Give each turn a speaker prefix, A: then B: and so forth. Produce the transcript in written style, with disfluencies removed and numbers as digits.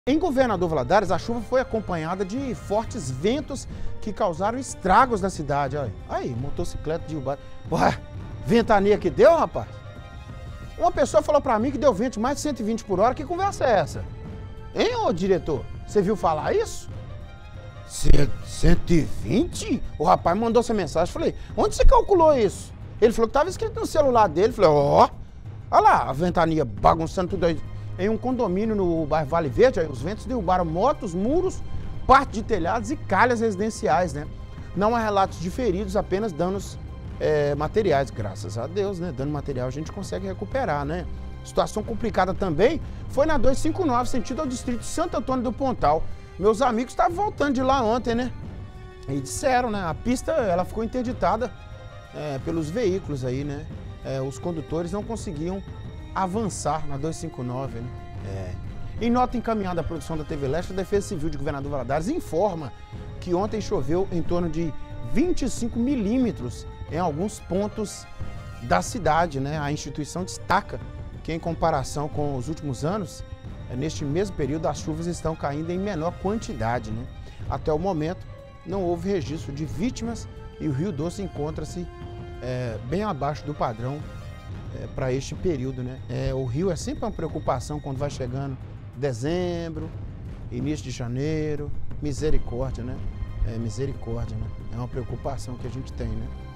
A: Em Governador Valadares, a chuva foi acompanhada de fortes ventos que causaram estragos na cidade. Aí, motocicleta derrubada. Ué, ventania que deu, rapaz? Uma pessoa falou pra mim que deu vento de mais de 120 por hora. Que conversa é essa? Hein, ô diretor? Você viu falar isso? 120? O rapaz mandou essa mensagem. Falei, onde você calculou isso? Ele falou que estava escrito no celular dele. Falei, olha lá, a ventania bagunçando tudo aí. Em um condomínio no bairro Vale Verde, aí os ventos derrubaram motos, muros, parte de telhados e calhas residenciais, né? Não há relatos de feridos, apenas danos materiais, graças a Deus, né? Dano material a gente consegue recuperar, né? Situação complicada também foi na 259, sentido ao distrito Santo Antônio do Pontal. Meus amigos estavam voltando de lá ontem, né? E disseram, né? A pista, ela ficou interditada pelos veículos aí, né? Os condutores não conseguiam avançar na 259, né? Em nota encaminhada à produção da TV Leste, a Defesa Civil de Governador Valadares informa que ontem choveu em torno de 25 milímetros em alguns pontos da cidade, né? A instituição destaca que, em comparação com os últimos anos, neste mesmo período as chuvas estão caindo em menor quantidade, né? Até o momento não houve registro de vítimas e o Rio Doce encontra-se bem abaixo do padrão para este período, né? O rio é sempre uma preocupação quando vai chegando dezembro, início de janeiro, misericórdia, né? Misericórdia, né? É uma preocupação que a gente tem, né?